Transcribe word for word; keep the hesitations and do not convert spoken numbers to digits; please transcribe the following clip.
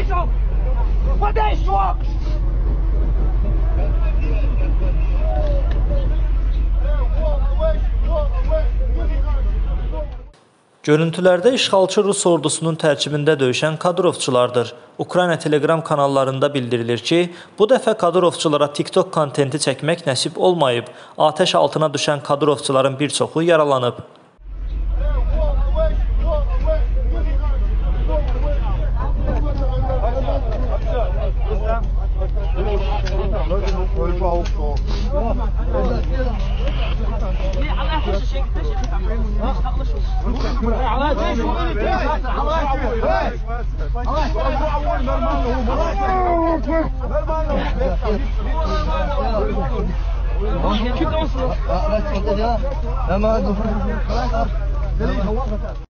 手，我再说。 Görüntülərdə işğalçı Rus ordusunun tərkibində döyüşən kadrovçulardır. Ukrayna Telegram kanallarında bildirilir ki, bu dəfə kadrovçulara TikTok kontenti çəkmək nəsib olmayıb. Atəş altına düşən kadrovçuların bir çoxu yaralanıb. Hemen